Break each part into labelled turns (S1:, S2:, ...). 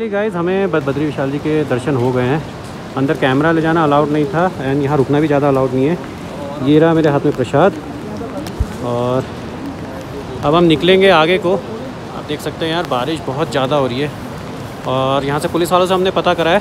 S1: Finally guys हमें बद्री विशाल जी के दर्शन हो गए हैं। अंदर कैमरा ले जाना अलाउड नहीं था एंड यहाँ रुकना भी ज़्यादा अलाउड नहीं है। ये रहा मेरे हाथ में प्रसाद और अब हम निकलेंगे आगे को। आप देख सकते हैं यार बारिश बहुत ज़्यादा हो रही है और यहाँ से पुलिस वालों से हमने पता करा है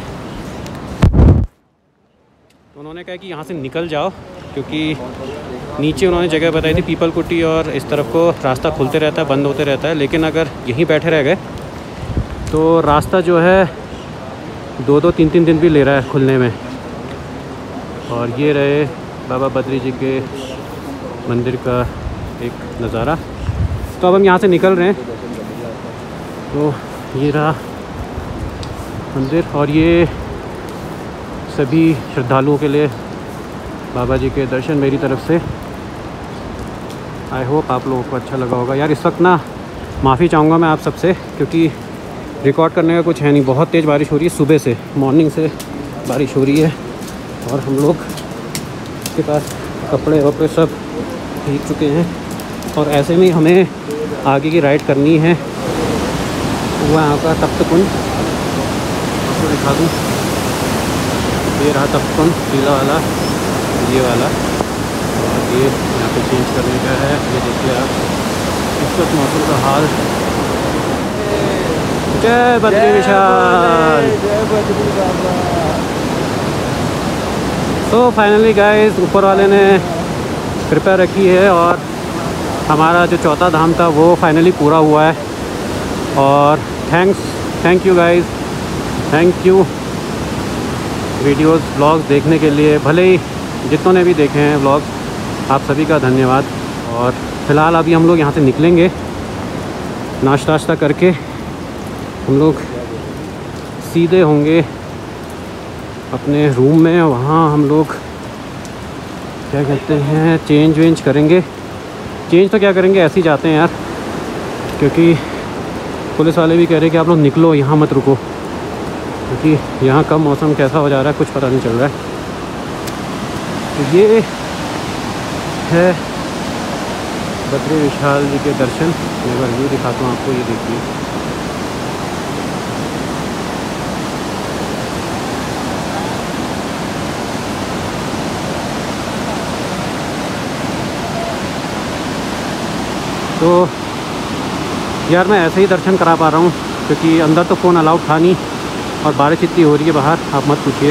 S1: तो उन्होंने कहा कि यहाँ से निकल जाओ, क्योंकि नीचे उन्होंने जगह बताई थी पीपल कुटी और इस तरफ को रास्ता खुलते रहता है, बंद होते रहता है, लेकिन अगर यहीं बैठे रह गए तो रास्ता जो है 2-2, 3-3 दिन भी ले रहा है खुलने में। और ये रहे बाबा बद्री जी के मंदिर का एक नज़ारा। तो अब हम यहाँ से निकल रहे हैं। तो ये रहा मंदिर और ये सभी श्रद्धालुओं के लिए बाबा जी के दर्शन मेरी तरफ से। आई होप आप लोगों को अच्छा लगा होगा। यार इस वक्त ना माफ़ी चाहूँगा मैं आप सबसे, क्योंकि रिकॉर्ड करने का कुछ है नहीं। बहुत तेज़ बारिश हो रही है, सुबह से मॉर्निंग से बारिश हो रही है और हम लोग के पास कपड़े वपड़े सब भीग चुके हैं और ऐसे में हमें आगे की राइड करनी है। वहाँ का तप्त कुंड आपको दिखा दूँ। ये रहा तप्त कुंड पीला वाला, ये वाला, और ये यहाँ पे चेंज करने का है। ये देखिए आप इस वक्त मौसम का हाल। जय बद्री विशाल। तो फाइनली गाइस ऊपर वाले ने कृपा रखी है और हमारा जो चौथा धाम था वो फाइनली पूरा हुआ है। और thank you guys, thank you videos vlogs देखने के लिए। भले ही जितनों ने भी देखे हैं व्लॉग्स, आप सभी का धन्यवाद। और फ़िलहाल अभी हम लोग यहाँ से निकलेंगे, नाश्ता वाश्ता करके हम लोग सीधे होंगे अपने रूम में। वहाँ हम लोग क्या कहते हैं चेंज वेंज करेंगे। चेंज तो क्या करेंगे, ऐसे ही जाते हैं यार, क्योंकि पुलिस वाले भी कह रहे हैं कि आप लोग निकलो, यहाँ मत रुको, क्योंकि यहाँ कब मौसम कैसा हो जा रहा है कुछ पता नहीं चल रहा है। तो ये है बद्री विशाल जी के दर्शन। मैं एक बार व्यू दिखाता हूँ आपको, ये देखिए। तो यार मैं ऐसे ही दर्शन करा पा रहा हूँ, क्योंकि अंदर तो फ़ोन अलाउड था नहीं और बारिश इतनी हो रही है बाहर, आप मत पूछिए।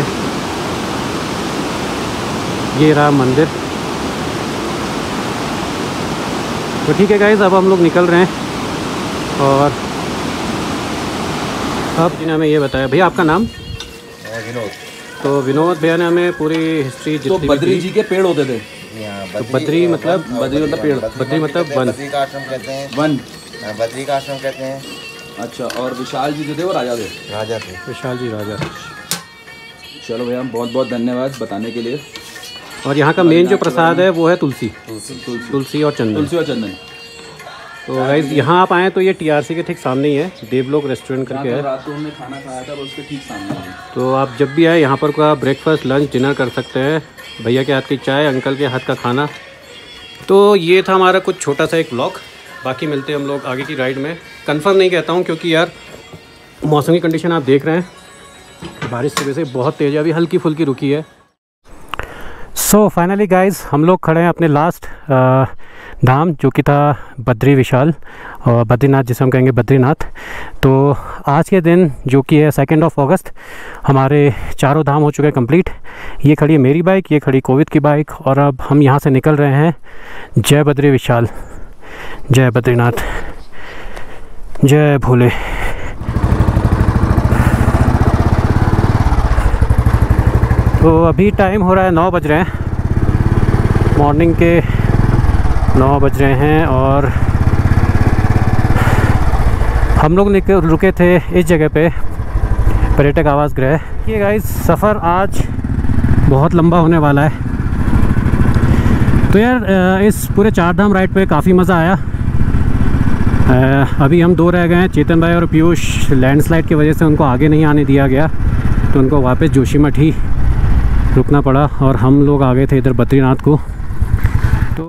S1: ये रहा मंदिर। तो ठीक है गाइस, अब हम लोग निकल रहे हैं। और अब जिन्हें हमें ये बताया, भैया आपका नाम?
S2: विनोद।
S1: तो विनोद भैया ने हमें पूरी हिस्ट्री
S3: तो बद्री जी के पेड़ होते थे।
S1: तो बद्री मतलब पेड़, बद्री मतलब वन,
S2: बद्री का आश्रम कहते हैं।
S3: वन
S2: बद्री का आश्रम कहते हैं।
S3: अच्छा, और विशाल जी जो थे वो राजा थे?
S2: राजा थे।
S1: विशाल जी राजा।
S3: चलो भैया, बहुत बहुत धन्यवाद बताने के लिए।
S1: और यहाँ का मेन जो प्रसाद है वो है तुलसी और चंदन। तो गाइस यहाँ आप आएँ तो ये टीआरसी के ठीक सामने ही है, देवलोक रेस्टोरेंट करके है।
S3: रात को हमने खाना खाया था उसके ठीक सामने है।
S1: तो आप जब भी आए यहाँ पर को आप ब्रेकफास्ट, लंच, डिनर कर सकते हैं। भैया के हाथ की चाय, अंकल के हाथ का खाना। तो ये था हमारा कुछ छोटा सा एक व्लॉग। बाकी मिलते हैं हम लोग आगे की राइड में। कंफर्म नहीं कहता हूँ, क्योंकि यार मौसम की कंडीशन आप देख रहे हैं, बारिश सुबह से बहुत तेज़ है, अभी हल्की फुल्की रुकी है। सो फाइनली गाइस हम लोग खड़े हैं अपने लास्ट धाम, जो कि था बद्री विशाल और बद्रीनाथ, जिसे हम कहेंगे बद्रीनाथ। तो आज के दिन जो कि है 2 अगस्त, हमारे चारों धाम हो चुके हैं कंप्लीट। ये खड़ी है मेरी बाइक, ये खड़ी कोविद की बाइक, और अब हम यहाँ से निकल रहे हैं। जय बद्री विशाल, जय बद्रीनाथ, जय भोले। तो अभी टाइम हो रहा है 9 बज रहे हैं, मॉर्निंग के 9 बज रहे हैं। और हम लोग रुके थे इस जगह पे, पर्यटक आवास गृह। ये गाइस सफ़र आज बहुत लंबा होने वाला है। तो यार इस पूरे 4 धाम राइड पे काफ़ी मज़ा आया। अभी हम 2 रह गए हैं, चेतन भाई और पीयूष। लैंडस्लाइड की वजह से उनको आगे नहीं आने दिया गया, तो उनको वापस जोशीमठ ही रुकना पड़ा और हम लोग आ गए थे इधर बद्रीनाथ को। तो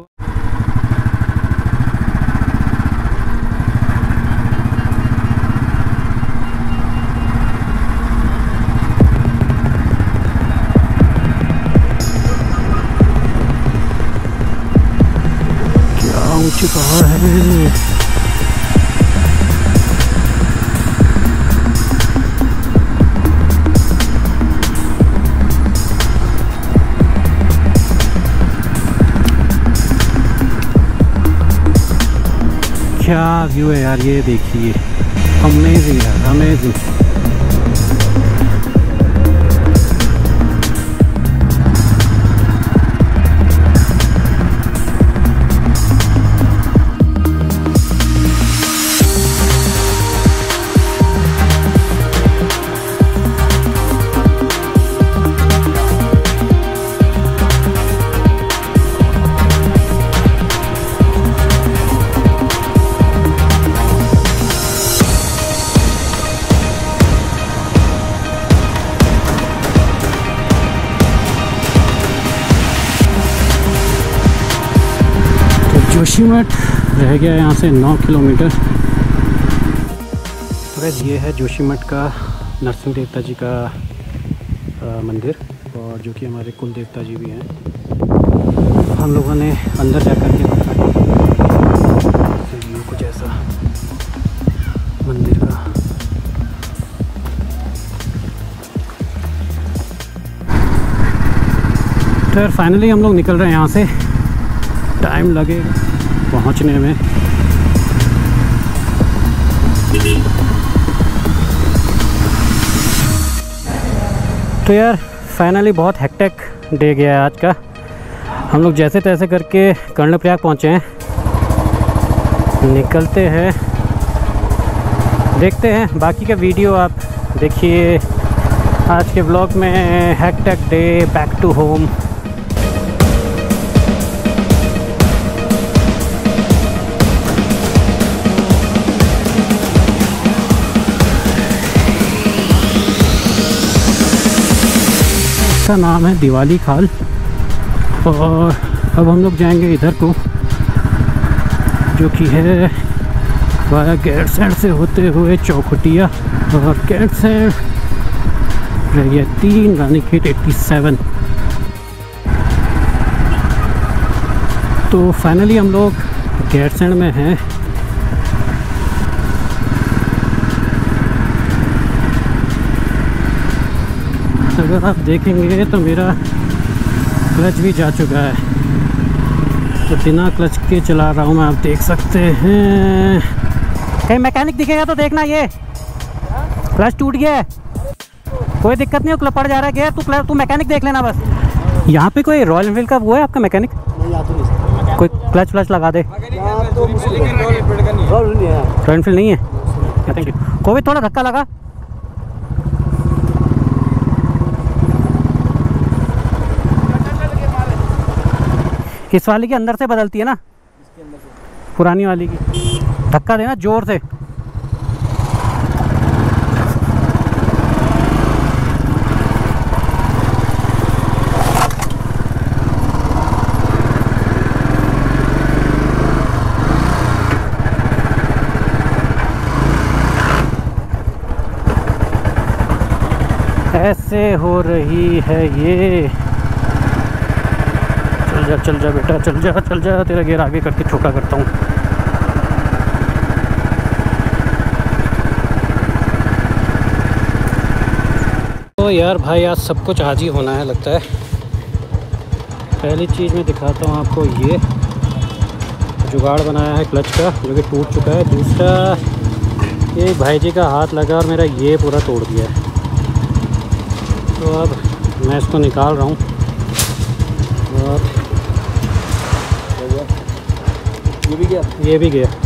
S1: चुका है। क्या व्यू है यार, ये देखिए, अमेजिंग यार, अमेजिंग। जोशीमठ रह गया यहाँ से 9 किलोमीटर। तो गाइस ये है जोशीमठ का नरसिंह देवता जी का मंदिर, और जो कि हमारे कुल देवता जी भी हैं। हम लोगों ने अंदर जा कर के व्यू कुछ ऐसा मंदिर का। तो यार फाइनली हम लोग निकल रहे हैं यहाँ से। टाइम लगेगा पहुँचने में। तो यार फाइनली बहुत हेक्टिक डे गया है आज का। हम लोग जैसे तैसे करके कर्णप्रयाग पहुँचे हैं। निकलते हैं, देखते हैं बाकी का वीडियो आप देखिए आज के ब्लॉग में। Hectic day, back to home. का नाम है दिवाली खाल, और अब हम लोग जाएंगे इधर को, जो कि है वाया गैरसैंण से होते हुए चौखुटिया, और गैरसैंण रह गया 3 रानीखेत 87। तो फाइनली हम लोग गैरसैंण में हैं। अगर आप देखेंगे तो मेरा क्लच भी जा चुका है, तो बिना क्लच के चला रहा हूँ मैं, आप देख सकते हैं। कहीं मैकेनिक दिखेगा तो देखना, ये क्लच टूट गया है। कोई दिक्कत नहीं, हो पड़ जा रहा है गियर, तू मैकेनिक देख लेना बस। यहाँ पे कोई रॉयल एनफील्ड का वो है आपका मैकेनिक? कोई क्लच व्लच लगा दे। रॉयल एनफील्ड नहीं है? कोई थोड़ा धक्का लगा। इस वाली के अंदर से बदलती है ना, पुरानी वाली की। धक्का देना जोर से। ऐसे हो रही है ये। चल जा बेटा, चल जा, तेरा गियर आगे करके छोटा करता हूँ। तो यार भाई आज सब कुछ आज ही होना है लगता है। पहली चीज़ मैं दिखाता हूँ आपको, ये जुगाड़ बनाया है क्लच का, जो कि टूट चुका है। दूसरा, ये भाई जी का हाथ लगा और मेरा ये पूरा तोड़ दिया है। तो अब मैं इसको निकाल रहा हूँ, और ये भी गया।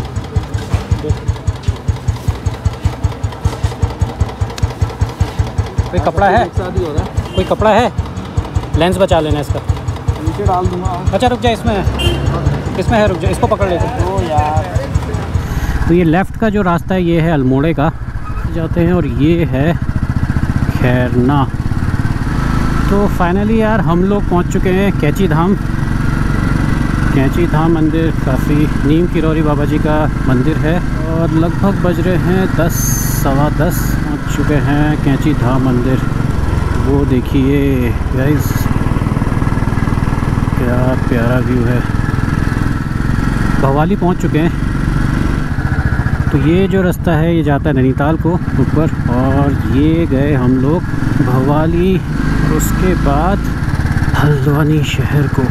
S1: कोई कपड़ा है? कोई कपड़ा है? लेंस बचा लेना इसका। नीचे डाल दूंगा। अच्छा रुक जा, इसमें है, रुक जा, इसको पकड़ ले। तो ये लेफ़्ट का जो रास्ता है ये है अल्मोड़े का जाते हैं, और ये है खैरना। तो फाइनली यार हम लोग पहुंच चुके हैं कैची धाम। कैची धाम मंदिर काफ़ी नीम किरोरी बाबा जी का मंदिर है, और लगभग बज रहे हैं 10, सवा 10। पहुँच चुके हैं कैची धाम मंदिर। वो देखिए गाइस, क्या प्यारा व्यू है। भवाली पहुंच चुके हैं। तो ये जो रास्ता है ये जाता है नैनीताल को ऊपर, और ये गए हम लोग भवाली, उसके बाद हल्द्वानी शहर को।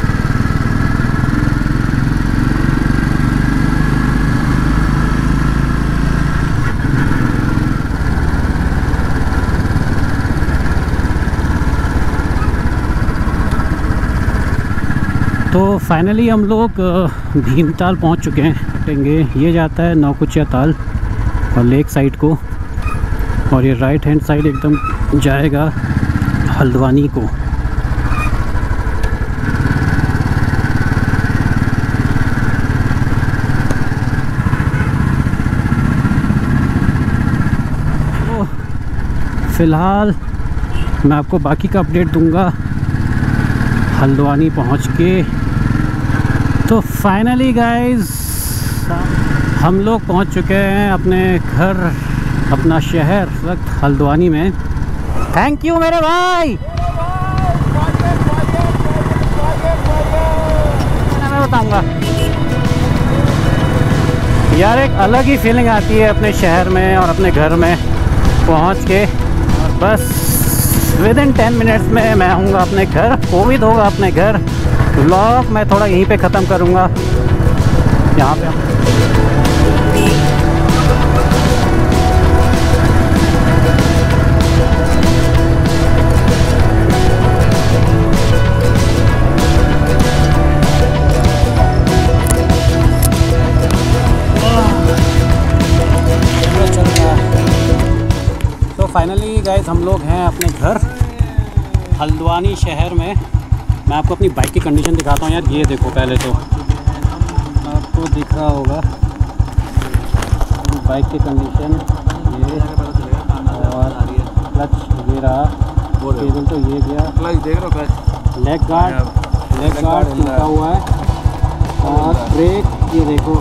S1: तो फाइनली हम लोग भीमताल पहुंच चुके हैं। हटेंगे, ये जाता है नौकुचिया ताल और लेक साइड को, और ये राइट हैंड साइड एकदम जाएगा हल्द्वानी को। तो फ़िलहाल मैं आपको बाकी का अपडेट दूंगा हल्द्वानी पहुंच के। तो फाइनली गाइस हम लोग पहुंच चुके हैं अपने घर, अपना शहर इस वक्त हल्द्वानी में। थैंक यू मेरे भाई। मैं बताऊंगा यार, एक अलग ही फीलिंग आती है अपने शहर में और अपने घर में पहुंच के। और बस विदिन 10 मिनट्स में मैं आऊँगा अपने घर। कोविड होगा अपने घर। व्लॉग मैं थोड़ा यहीं पे ख़त्म करूँगा, यहाँ पे। तो फाइनली गाइस हम लोग हैं अपने घर हल्द्वानी शहर में। मैं आपको अपनी बाइक की कंडीशन दिखाता हूँ यार। ये देखो, पहले तो आपको दिख रहा होगा बाइक की कंडीशन, ये और क्लच ये रहा, केबल तो ये गया, लेग गार्ड टूटा हुआ है, और ब्रेक ये देखो,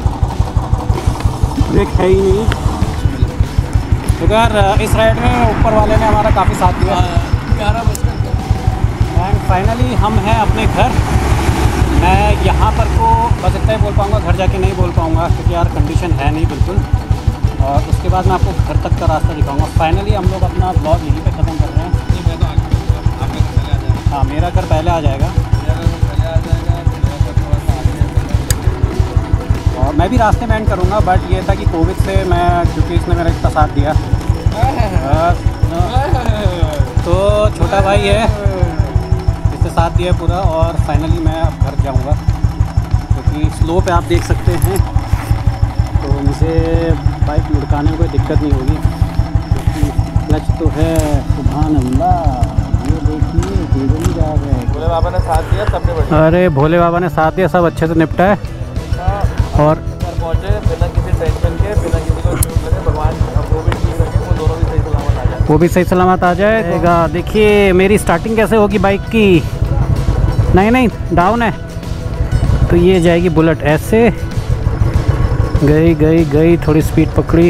S1: ब्रेक है ही नहीं। तो यार इस राइड में ऊपर वाले ने हमारा काफ़ी साथ दिया। एंड फाइनली हम हैं अपने घर। मैं यहाँ पर को बस इतना ही बोल पाऊँगा, घर जाके नहीं बोल पाऊँगा क्योंकि यार कंडीशन है नहीं बिल्कुल। और उसके बाद मैं आपको घर तक का रास्ता दिखाऊँगा। फाइनली हम लोग अपना ब्लॉग यहीं पे ख़त्म कर रहे हैं। हाँ, मेरा घर पहले आ जाएगा और मैं भी रास्ते में एंड करूँगा। बट ये था कि कोविड से मैं, क्योंकि इसने मेरा इतना साथ दिया, तो छोटा भाई है, इससे साथ दिया पूरा। और फाइनली मैं अब घर जाऊंगा क्योंकि स्लो पे आप देख सकते हैं, तो मुझे बाइक लुढ़काने में कोई दिक्कत नहीं होगी क्योंकि क्लच तो है। सुभान अल्लाह, ये देखिए केबल ही जा रहा है।
S2: भोले बाबा ने साथ दिया, सबने बढ़िया।
S1: अरे भोले बाबा ने साथ दिया, सब अच्छे से निपटा है। और
S2: घर पहुँचे बिना किसी टेंशन के, बिना किसी को चोट लगे। भगवान वो भी ठीक रखे, वो दोनों भी सही सलामत आ जाए।
S1: वो भी सही सलामत आ जाएगा। देखिए मेरी स्टार्टिंग कैसे होगी बाइक की। नहीं डाउन है, तो ये जाएगी बुलेट। ऐसे गई, थोड़ी स्पीड पकड़ी,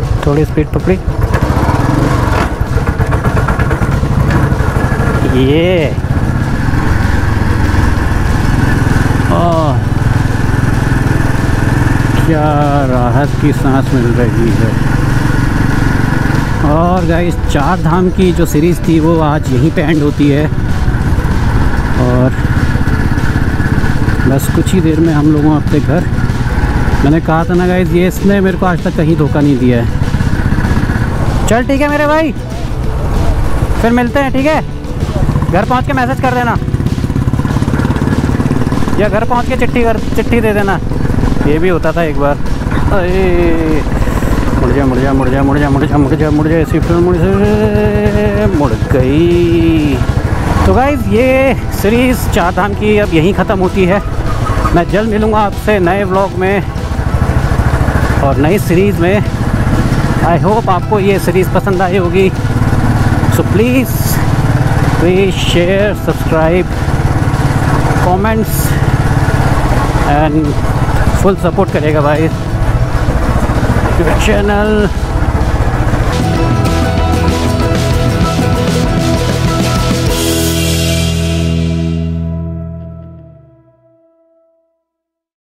S1: ये क्या राहत की सांस मिल रही है। और गाइस 4 धाम की जो सीरीज़ थी वो आज यहीं पे एंड होती है। और बस कुछ ही देर में हम लोगों अपने घर। मैंने कहा था ना गाइस, ये इसने मेरे को आज तक कहीं धोखा नहीं दिया है। चल ठीक है मेरे भाई, फिर मिलते हैं, ठीक है। घर पहुंच के मैसेज कर देना, या घर पहुंच के चिट्ठी दे देना। ये भी होता था एक बार। अरे मुड़ जा ऐसी फिर मुड़ गई। तो गाइज़ ये सीरीज़ 4 धाम की अब यहीं ख़त्म होती है। मैं जल्द मिलूँगा आपसे नए व्लॉग में और नई सीरीज़ में। आई होप आपको ये सीरीज़ पसंद आई होगी। So please share, subscribe, comments and full support करेगा भाई चैनल।